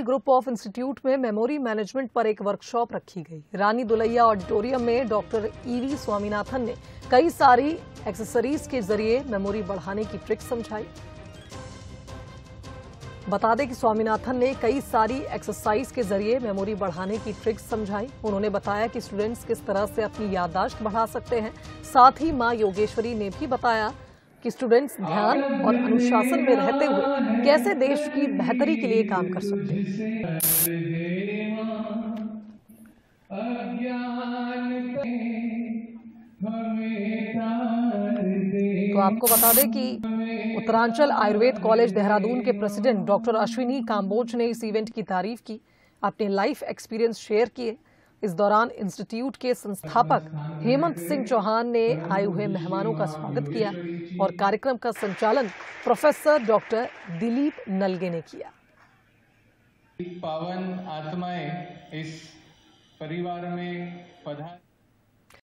Group of institute में memory management पर एक वर्कशॉप रखी गई। रानी दुलैया ऑडिटोरियम में डॉक्टर ईवी स्वामीनाथन ने कई सारी एक्सेसरीज के जरिए मेमोरी बढ़ाने की ट्रिक समझाई। बता दें कि स्वामीनाथन ने कई सारी एक्सरसाइज के जरिए मेमोरी बढ़ाने की ट्रिक्स समझाई। उन्होंने बताया कि स्टूडेंट्स किस तरह से अपनी याददाश्त बढ़ा सकते हैं। साथ ही मां योगेश्वरी ने भी बताया कि स्टूडेंट्स ध्यान और अनुशासन में रहते हुए कैसे देश की बेहतरी के लिए काम कर सकते हैं। तो आपको बता दें कि उत्तरांचल आयुर्वेद कॉलेज देहरादून के प्रेसिडेंट डॉक्टर अश्विनी काम्बोज ने इस इवेंट की तारीफ की, अपने लाइफ एक्सपीरियंस शेयर किए। इस दौरान इंस्टीट्यूट के संस्थापक हेमंत सिंह चौहान ने आए हुए मेहमानों का स्वागत किया और कार्यक्रम का संचालन प्रोफेसर डॉक्टर दिलीप नलगे ने किया। पावन आत्माएं इस परिवार में पधार